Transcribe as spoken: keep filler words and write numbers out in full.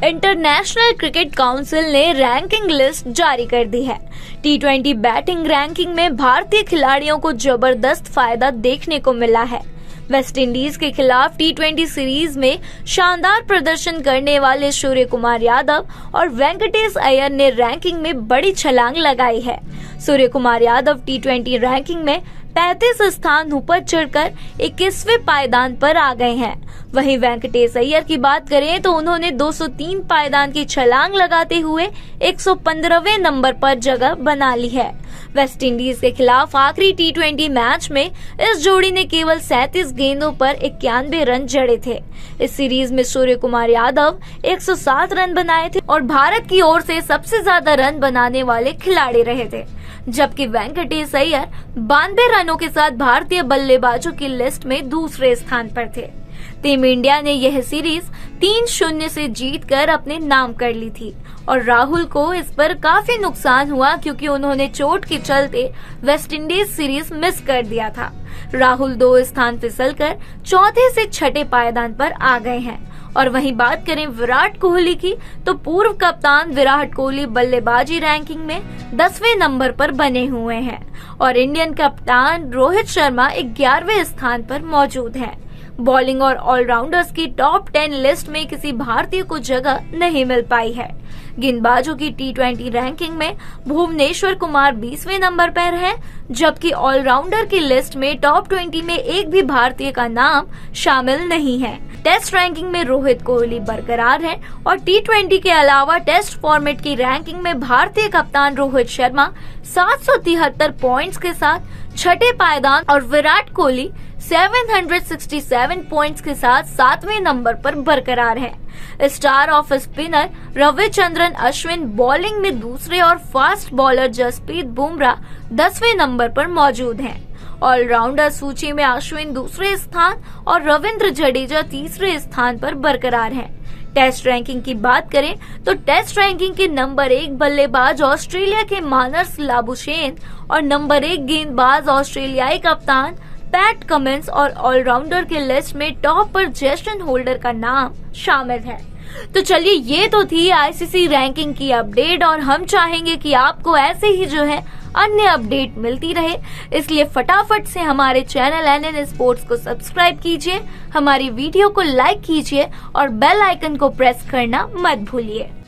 International cricket council ने ranking list जारी कर दी है। टी ट्वेंटी बैटिंग रैंकिंग में भारतीय खिलाड़ियों को जबरदस्त फायदा देखने को मिला है। वेस्ट इंडीज के खिलाफ टी ट्वेंटी सीरीज में शानदार प्रदर्शन करने वाले सूर्य कुमार यादव और वेंकटेश अय्यर ने रैंकिंग में बड़ी छलांग लगाई है। Surya Kumar Yadav T twenty ranking में पैंतीस स्थान ऊपर चढ़कर इक्कीसवें पायदान पर आ गए हैं। वहीं वेंकटेश अय्यर की बात करें तो उन्होंने दो सौ तीन पायदान की छलांग लगाते हुए एक सौ पंद्रहवें नंबर पर जगह बना ली है। वेस्ट इंडीज के खिलाफ आखिरी टी ट्वेंटी मैच में इस जोड़ी ने केवल सैंतीस गेंदों पर इक्यानवे रन जड़े थे। इस सीरीज में सूर्य कुमार यादव एक सौ सात रन बनाए थे और भारत की ओर से सबसे ज्यादा रन बनाने वाले खिलाड़ी रहे थे, जबकि वेंकटेश अय्यर बानवे रनों के साथ भारतीय बल्लेबाजों की लिस्ट में दूसरे स्थान पर थे। टीम इंडिया ने यह सीरीज तीन शून्य से जीतकर अपने नाम कर ली थी और राहुल को इस पर काफी नुकसान हुआ क्योंकि उन्होंने चोट के चलते वेस्ट इंडीज सीरीज मिस कर दिया था। राहुल दो स्थान फिसलकर चौथे से छठे पायदान पर आ गए हैं। और वहीं बात करें विराट कोहली की तो पूर्व कप्तान विराट कोहली बल्लेबाजी रैंकिंग में दसवें नंबर पर बने हुए हैं और इंडियन कप्तान रोहित शर्मा ग्यारहवें स्थान पर मौजूद हैं। बॉलिंग और ऑलराउंडर्स की टॉप टेन लिस्ट में किसी भारतीय को जगह नहीं मिल पाई है। गेंदबाजों की टी ट्वेंटी रैंकिंग में भुवनेश्वर कुमार बीसवें नंबर पर है, जबकि ऑलराउंडर की लिस्ट में टॉप बीस में एक भी भारतीय का नाम शामिल नहीं है। टेस्ट रैंकिंग में रोहित कोहली बरकरार है और टी ट्वेंटी के अलावा टेस्ट फॉर्मेट की रैंकिंग में भारतीय कप्तान रोहित शर्मा सात सौ तिहत्तर पॉइंट्स के साथ छठे पायदान और विराट कोहली सात सौ सरसठ पॉइंट्स के साथ सातवें नंबर पर बरकरार हैं। Star off spinner Ravichandran Ashwin bowling में दूसरे और फास्ट बॉलर जसप्रीत बुमराह दसवें नंबर पर मौजूद हैं। ऑलराउंडर सूची में अश्विन दूसरे स्थान और रविंद्र जडेजा तीसरे स्थान पर बरकरार हैं। टेस्ट रैंकिंग की बात करें तो टेस्ट रैंकिंग के नंबर एक बल्लेबाज ऑस्ट्रेलिया के मानस लाबुशेन और नंबर एक गेंदबाज ऑस्ट्रेलियाई कप्तान पैट कमिंस और ऑलराउंडर के लिस्ट में टॉप पर जेसन होल्डर का नाम शामिल है। तो चलिए, ये तो थी आईसीसी रैंकिंग की अपडेट और हम चाहेंगे कि आपको ऐसे ही जो है अन्य अपडेट मिलती रहे, इसलिए फटाफट से हमारे चैनल एनएन स्पोर्ट्स को सब्सक्राइब कीजिए, हमारी वीडियो को लाइक कीजिए और बेल आइकन को प्रेस करना मत भूलिए।